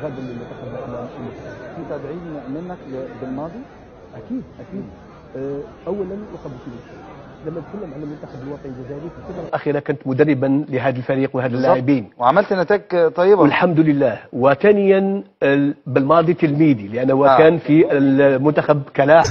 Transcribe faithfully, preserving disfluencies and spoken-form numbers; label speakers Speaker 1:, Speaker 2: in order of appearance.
Speaker 1: غدا للمنتخب الوطني. في تدعيم منك بالماضي؟ اكيد اكيد. اولا اقدم لما نتكلم عن المنتخب الوطني الجزائري في الفتره الاخيره كنت مدربا لهذا الفريق وهذا اللاعبين
Speaker 2: وعملت نتائج طيبه
Speaker 1: والحمد لله. وثانيا بالماضي تلميذي لانه آه. كان في المنتخب كلاعب.